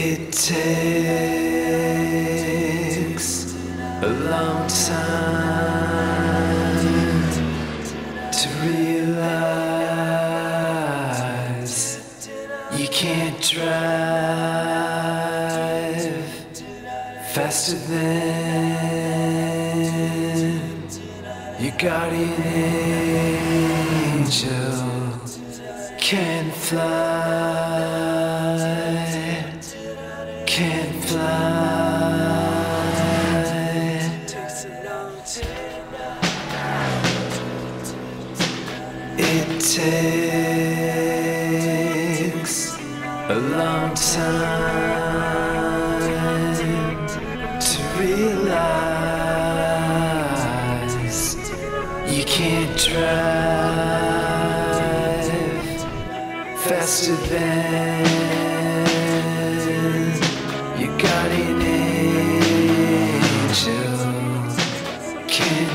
It takes a long time to realize you can't drive faster than your guardian angel can can't fly. It takes a long time to realize you can't drive faster than your guardian angel can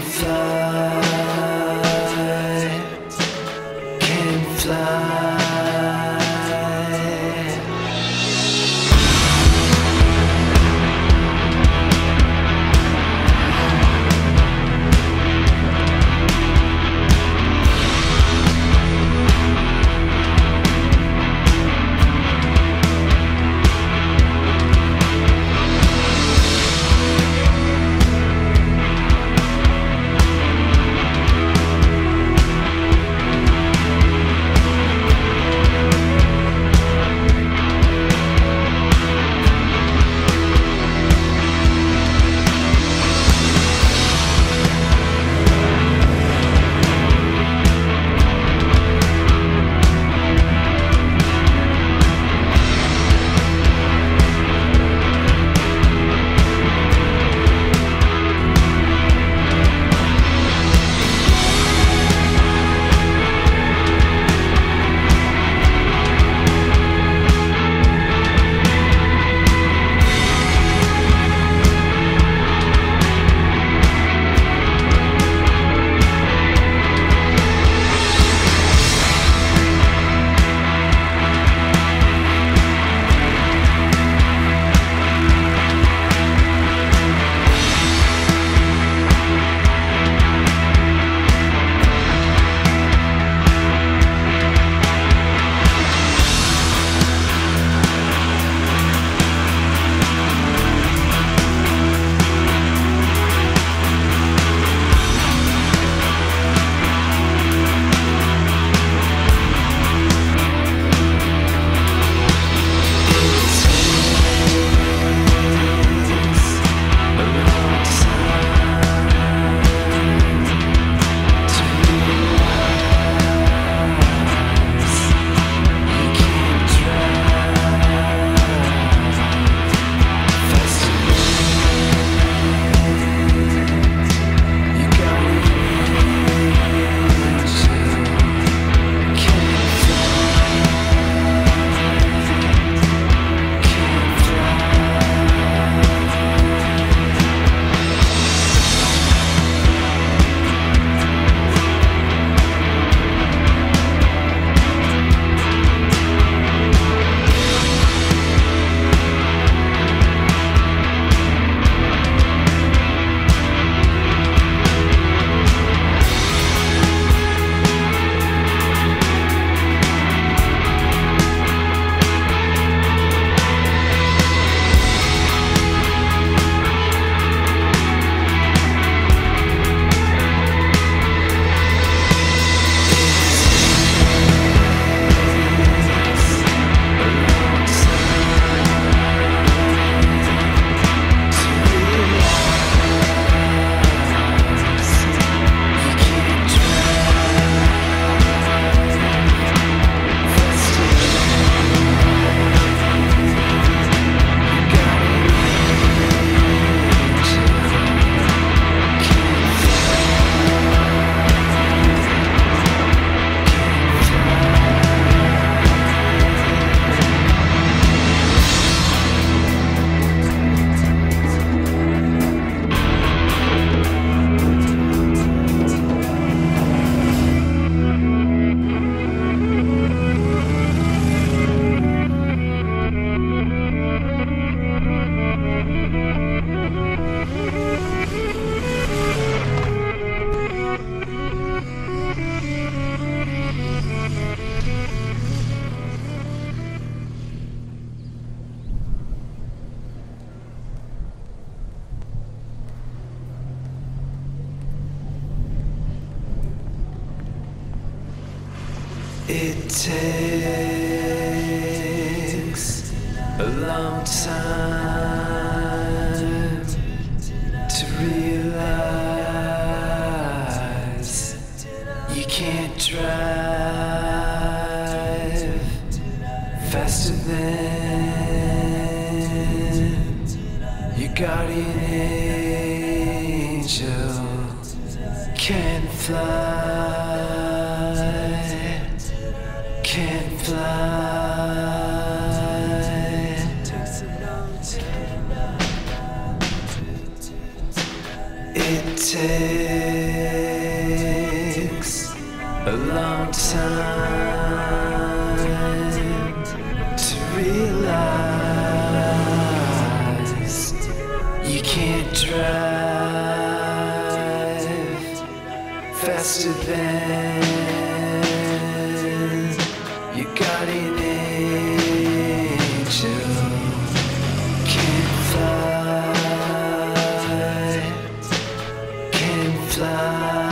fly. It takes a long time to realize you can't drive faster than your guardian angel can fly. It takes a long time to realize you can't drive faster than your guardian angel can fly.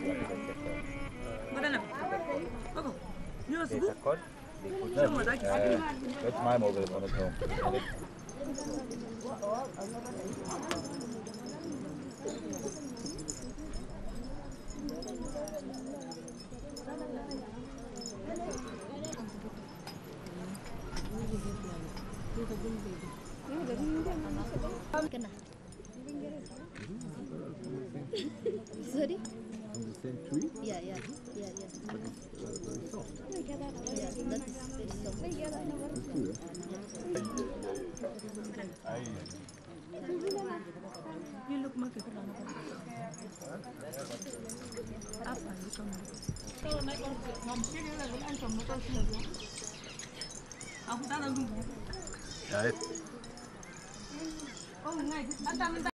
Madame. Papa, you know It's a code. That's my mobile phone at home. Sorry? On the same tree? Yeah. Very soft. Yeah, that is very soft. That's cool, You look much apa itu kamu? Kalau naik ngomong ini lagi kan kamu tahu sih. Aku tak tahu. Yeah. Oh, enggak.